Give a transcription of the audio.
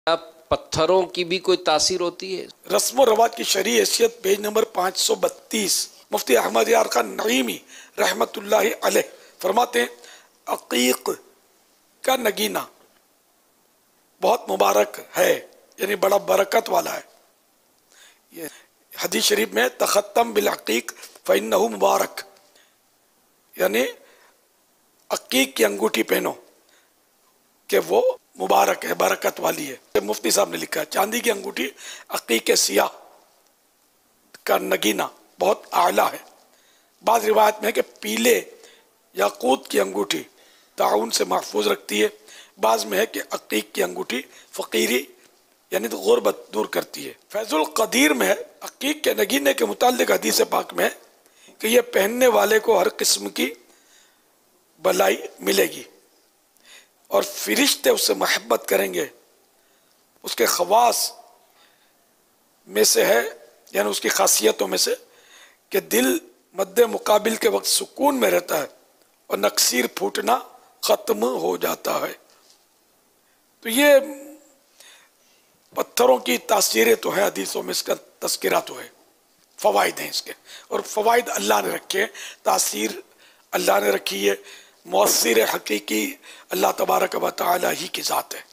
کیا پتھروں کی بھی کوئی تاثیر ہوتی ہے؟ رسم و رواج کی شرعی حیثیت پیج نمبر 532 مفتی احمد یار خان نعیمی رحمت اللہ علیہ فرماتے ہیں عقیق کا نگینہ بہت مبارک ہے، یعنی بڑا برکت والا ہے۔ یہ حدیث شریف میں تختم بالعقیق فإنہ مبارک، یعنی عقیق کی انگوٹھی پہنو کہ وہ مبارک ہے، برکت والی ہے۔ مفتی صاحب نے لکھا ہے چاندی کی انگوٹھی عقیق سیاہ کا نگینہ بہت اعلیٰ ہے۔ بعض روایت میں ہے کہ پیلے یاقوت کی انگوٹھی طاعون سے محفوظ رکھتی ہے۔ بعض میں ہے کہ عقیق کی انگوٹھی فقیری یعنی تو غربت دور کرتی ہے۔ فیض القدیر میں ہے عقیق کے نگینے کے متعلق حدیث پاک میں ہے کہ یہ پہننے والے کو ہر قسم کی بلائی ملے گی اور فرشتے اس سے محبت کریں گے۔ اس کے خواص میں سے ہے، یعنی اس کی خاصیتوں میں سے کہ دل مد مقابل کے وقت سکون میں رہتا ہے اور نکسیر پھوٹنا ختم ہو جاتا ہے۔ تو یہ پتھروں کی تاثیریں تو ہیں، حدیثوں میں اس کا تذکرہ تو ہے، فوائد ہیں اس کے، اور فوائد اللہ نے رکھے، تاثیر اللہ نے رکھی ہے، مؤثر حقیقی اللہ تبارک و تعالی ہی کی ذات ہے۔